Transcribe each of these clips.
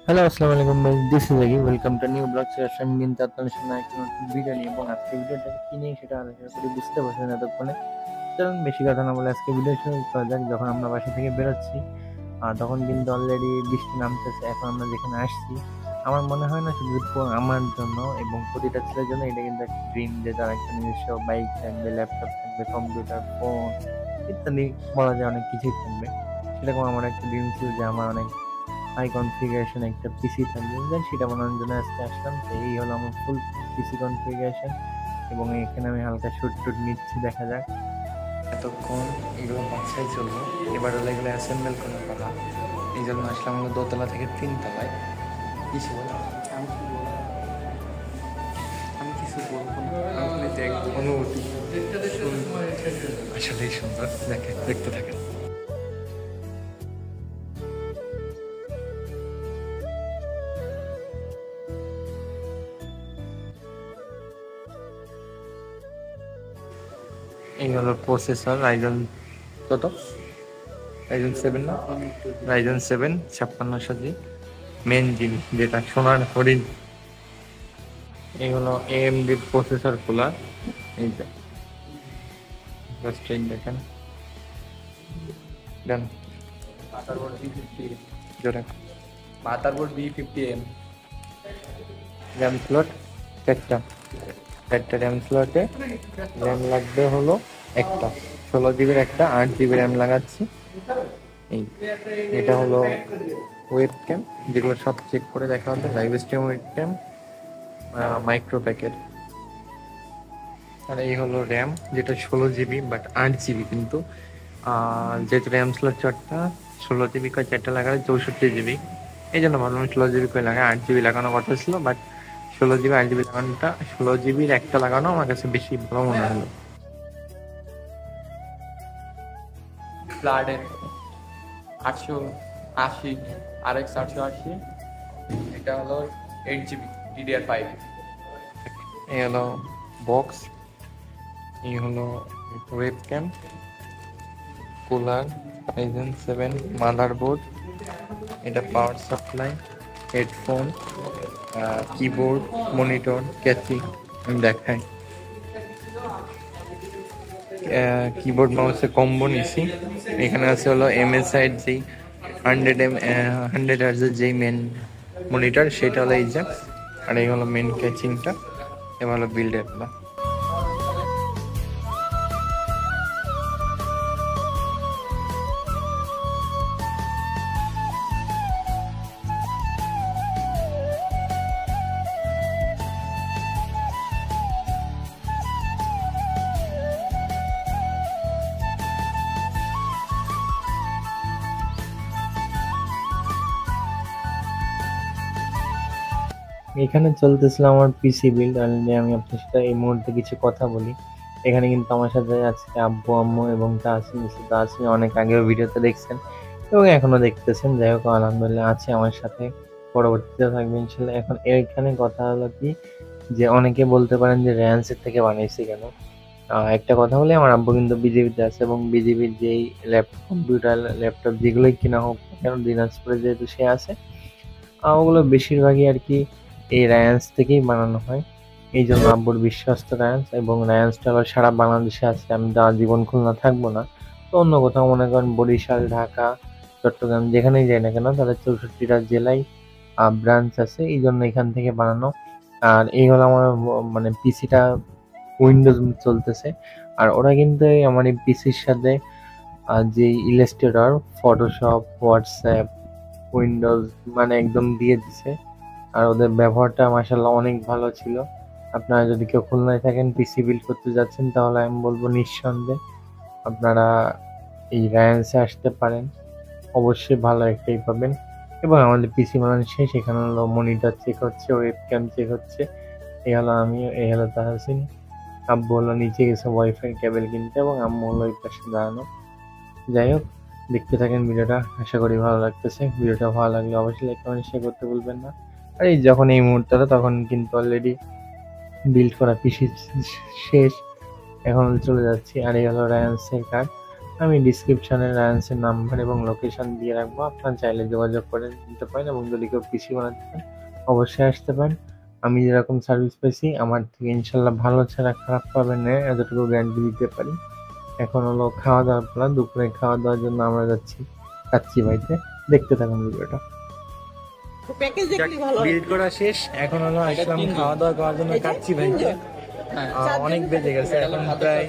Hello, আসসালামু আলাইকুম ভাই। দিস ইজ আগি welcome to new blog session. আমি কিন্তু আপনাদের সামনে একটা নতুন ভিডিও নিয়ে এবং আজকে ভিডিওটা কি নিয়ে সেটা আলোচনা করি বুঝতে পারছেন এতক্ষণে। চলুন বেশি কথা না বলে আজকে ভিডিও শুরু করা যাক। যখন আমরা বাসা থেকে বেরোচ্ছি তখন কিন্তু অলরেডি বৃষ্টি নামতেছে। এখন আমরা যেখানে আসছি আমার মনে হয় না শুধু আমার জন্য এবং প্রতিটা ছেলের জন্য এটা কিন্তু একটা ড্রিম যে তার একটা নিজস্ব বাইক থাকবে, ল্যাপটপ থাকবে, কম্পিউটার, ফোন ইত্যাদি বলা যায় অনেক কিছুই থাকবে। সেরকম আমার একটা ড্রিম ছিল যে আমার অনেক হাই কনফিগারেশন একটা পিসি থাকবে, দেন সেটা বানানোর জন্য আজকে আসলাম। তো এই হলো আমার ফুল পিসি কনফিগারেশন এবং এখানে আমি হালকা শুট টুট নিচ্ছি, দেখা যাক। এতক্ষণ এগুলো বাচ্চাই চলবো, এবার হলো এগুলো অ্যাসেম্বল করার কথা। এই জন্য আসলাম হলো দোতলা থেকে তিনতলায়। কিছু বলো? আমি কি বলবো? আমি কিছু বলবো না। আপনি দেখবেন অনুভূতি আসলেই সুন্দর, দেখতে থাকেন। এই হলো প্রসেসর রাইজন, কত রাইজন 7 না, আমি একটু রাইজন 7 5600 জি। মেন জিনিস যেটা সোনার হরিণ, এই হলো এএমডি প্রসেসর কুলার। এই যে জাস্ট এই দেখেন, দেন মাদারবোর্ড B50, জোরে। Motherboard B50M। র্যাম স্লট চারটা, চারটা র্যাম স্লটে র্যাম লাগবে হলো একটা, 16 জিবির একটা, 8 জিবি র্যাম লাগাচ্ছি। এই এটা হলো ওয়েব ক্যাম, যেগুলো সব চেক করে দেখা হবে, live stream webcam, micro packet. আর এই হলো র্যাম, যেটা 16 জিবি বাট 8 জিবি কিন্তু। যেহেতু র্যাম স্লট চারটা, 16 জিবি করে চারটা লাগালে 64 জিবি। এই জন্য ভাবলাম 16 জিবি করে লাগায়, 8 জিবি লাগানোর কথা ছিল, বাট 16 জিবি 8 জিবি লাগানোটা, 16 জিবির একটা লাগানো আমার কাছে বেশি ভালো মনে হলো। ফ্লাডের 880, RX 880। এটা হলো 8 GB DDR5। এই হলো বক্স, এই হলো webcam, cooler, Ryzen 7, motherboard, এটা power supply, headphone, keyboard, monitor, ক্যাচি। আমি দেখাই, কিবোর্ড মাউসে কম্বো নিছি। এখানে আছে হলো MSI যেই 100 হার্জের যেই মেন মনিটর, সেটা হলো এই যে। আর এই হলো মেন ক্যাচিংটা, এবার হলো বিল্ডারটা। এখানে চলতেছিল আমার পিসি বিল্ড। অলরেডি আমি আপনার সাথে এই মুহূর্তে কিছু কথা বলি। এখানে কিন্তু আমার সাথে আজকে আব্বু আম্মু এবং তাসিম আছে। তাসিম অনেক আগেও ভিডিওতে দেখছেন এবং এখনো দেখতেছেন। যাই হোক, আলহামদুলিল্লাহ আছে আমার সাথে, পরবর্তীতে থাকবে ইনশাল্লাহ। এখন এখানে কথা হলো কি, যে অনেকে বলতে পারেন যে র্যান্সের থেকে বানিয়েছি কেন। একটা কথা বলি, আমার আব্বু কিন্তু বিজেপিতে আছে এবং বিজেপির যেই ল্যাপটপ, কম্পিউটার, ল্যাপটপ যেগুলোই কিনা হোক না কেন, দিনাজপুরে যেহেতু সে আছে, ওগুলো বেশিরভাগই আর কি এই রায়ান্স থেকেই বানানো হয়। এই জন্য আব্বুর বিশ্বস্ত রায়ান্স, এবং রায়ান্সটা আবার সারা বাংলাদেশে আছে। আমি তো জীবন খুলনা থাকবো না, তো অন্য কোথাও মনে করেন বরিশাল, ঢাকা, চট্টগ্রাম, যেখানেই যাই না কেন, তাদের 64টা জেলায় ব্রাঞ্চ আছে, এই জন্য এখান থেকে বানানো। আর এই হলো আমার মানে পিসিটা উইন্ডোজ চলতেছে। আর ওরা কিন্তু আমার এই পিসির সাথে যে ইলাস্ট্রেটর, ফটোশপ, হোয়াটসঅ্যাপ, উইন্ডোজ মানে একদম দিয়ে দিছে। আর ওদের ব্যবহারটা মাশাআল্লাহ অনেক ভালো ছিল। আপনারা যদি কেউ খুলনায় থাকেন, পিসি বিল্ড করতে যাচ্ছেন, তাহলে আমি বলবো নিঃসন্দেহে আপনারা এই রায়ান্সে আসতে পারেন, অবশ্যই ভালো একটাই পাবেন। এবং আমাদের পিসি বানানো শেষ, এখানে হলো মনিটর চেক হচ্ছে, ওয়েব ক্যাম চেক হচ্ছে। এই হলো আমি, এই হলো তাহসিন। আব্বু হলো নিচে গেছে ওয়াইফাই কেবল কিনতে এবং আম্মু হলো এই পাশে দাঁড়ানো। যাই হোক, দেখতে থাকেন ভিডিওটা, আশা করি ভালো লাগতেছে। ভিডিওটা ভালো লাগলে অবশ্যই লাইক কমেন্ট শেয়ার করতে ভুলবেন না। আর এই যখন এই মুহূর্তটা, তখন কিন্তু অলরেডি বিল্ড করা পিসি শেষ, এখন চলে যাচ্ছি। আর এই হলো রায়ান্সের কার্ড। আমি ডিসক্রিপশনে রায়ান্সের নাম্বার এবং লোকেশন দিয়ে রাখবো, আপনারা চাইলে যোগাযোগ করে নিতে পারেন এবং যদি কেউ পিসি বানাতে চান অবশ্যই আসতে পারেন। আমি যেরকম সার্ভিস পেয়েছি আমার থেকে ইনশাল্লাহ ভালো ছাড়া খারাপ পাবেন না, এতটুকু গ্যারান্টি দিতে পারি। এখন হলো খাওয়া দাওয়ার পালা, দুপুরে খাওয়া দাওয়ার জন্য আমরা যাচ্ছি কাচ্চি ভাইতে, দেখতে থাকুন ভিডিওটা। বিল করা শেষ, এখন হলো আসলাম খাওয়া দাওয়া করার জন্য কাচ্চি ভাইতে। অনেক বেজে গেছে, এখন প্রায়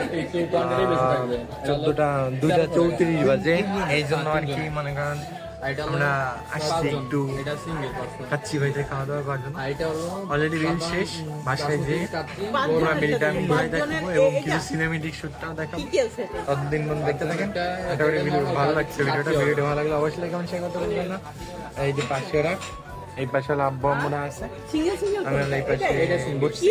2:34 বাজে, এই জন্য আর কি মনে করেন আমরা আসছি একটু কাচ্চি ভাইতে খাওয়া দাওয়া করার জন্য। অলরেডি বিল শেষ, বাসায় যে পুরো বিলটা আমি ঘুরে দেখবো এবং কিছু সিনেমেটিক শুটটাও দেখাবো, ততদিন পর্যন্ত দেখতে থাকেন। এটা ভিডিও ভালো লাগছে, ভিডিওটা ভালো লাগলে অবশ্যই কেমন শেয়ার করতে পারবেন না। এই যে পাশে ওরা, এই পাশে হলো আব্বু আম্মুরা আছে, আমি এই পাশে বসছি।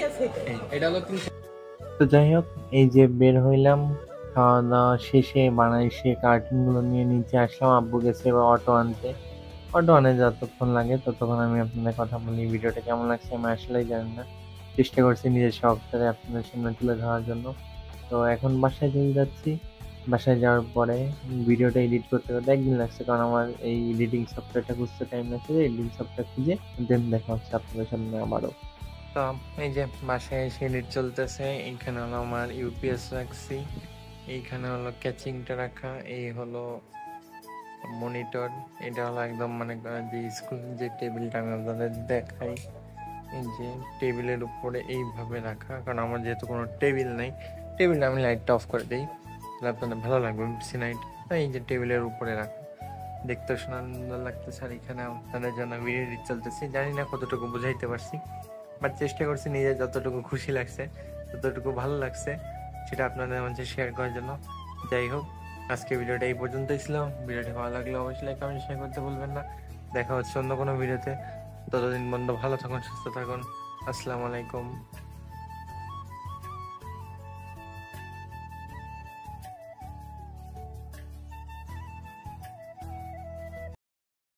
তো যাই হোক, এই যে বের হইলাম খাওয়া দাওয়া শেষে, বানাইছে কার্টুন গুলো নিয়ে নিচে আসলাম। আব্বু গেছে এবার অটো আনতে, অটো আনে যতক্ষণ লাগে ততক্ষণ আমি আপনাদের কথা বলি। ভিডিওটা কেমন লাগছে আমি আসলেই জানি না, চেষ্টা করছি নিজের শখটারে আপনাদের সামনে তুলে ধরার জন্য। তো এখন বাসায় চলে যাচ্ছি, বাসায় যাওয়ার পরে ভিডিওটা এডিট করতে করতে একদিন লাগছে, কারণ আমার এই এডিটিং সফটওয়্যারটা খুঁজতে টাইম লাগছে। এডিটিং সফটওয়্যার খুঁজে দেন দেখা হচ্ছে আপনাদের সামনে আবারও। তো এই যে বাসায় এসে এডিট চলতেছে, এইখানে হলো আমার ইউপিএস রাখছি, এইখানে হলো ক্যাচিংটা রাখা, এই হলো মনিটর, এটা হলো একদম মানে যে স্কুল যে টেবিলটা আমি আপনাদের দেখাই, এই যে টেবিলের উপরে এইভাবে রাখা, কারণ আমার যেহেতু কোনো টেবিল নেই, টেবিলটা আমি লাইটটা অফ করে দিই, তাহলে আপনাদের ভালো লাগবে পিসি নাইট। এই যে টেবিলের উপরে রাখা, দেখতে সুন্দর লাগতেছে। আর এখানে আপনাদের জন্য ভিডিও এডিট চলতেছে, জানি না কতটুকু বুঝাইতে পারছি, বাট চেষ্টা করছি নিজে যতটুকু খুশি লাগছে ততটুকু ভালো লাগছে সেটা আপনাদের মাঝে শেয়ার করার জন্য। যাই হোক, আজকে ভিডিওটা এই পর্যন্তই ছিল। ভিডিওটি ভালো লাগলে অবশ্যই লাইক কমেন্ট শেয়ার করতে ভুলবেন না। দেখা হচ্ছে অন্য কোনো ভিডিওতে, ততদিন বন্ধু ভালো থাকুন, সুস্থ থাকুন। আসসালামু আলাইকুম।